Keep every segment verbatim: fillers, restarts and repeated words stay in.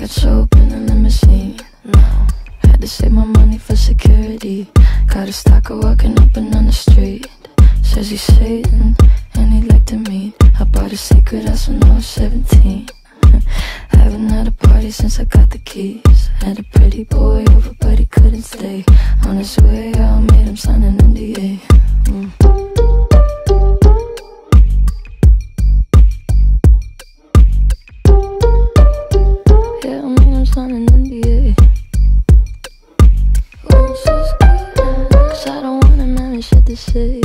got you up in the limousine. No, had to save my money for security. Got a stalker walking up and down the street. Says he's Satan and he'd like to meet. I bought a secret house when I was seventeen. Haven't had a party since I got the keys. Had a pretty boy over but he couldn't stay. On his way out, made him sign an N D A. mm. Yeah, I made him sign an N D A. Oh, so scared, cause I don't want him having shit to say.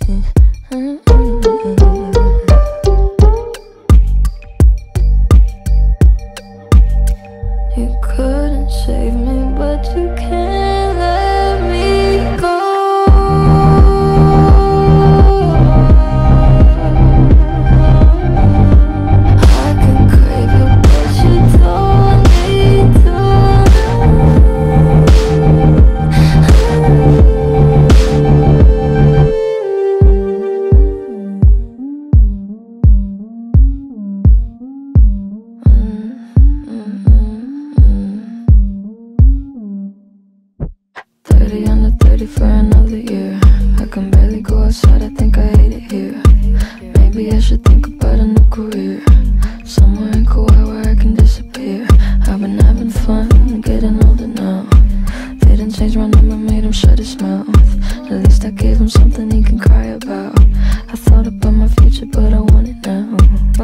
You couldn't save me, but you can't let me go. I can crave you, but you don't need to. thirty under thirty for another year. I can barely go outside, I think I hate it here. Maybe I should think about a new career, somewhere in Kauai where I can disappear. I've been having fun, getting older now. Didn't change my number, made him shut his mouth. At least I gave him something he can cry about. I thought about my future, but I want it now.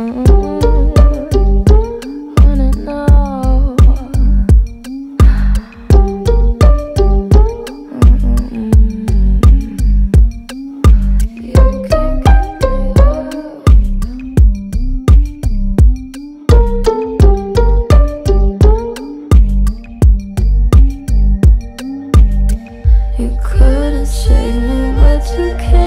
Want it now. You couldn't save me, but you can't.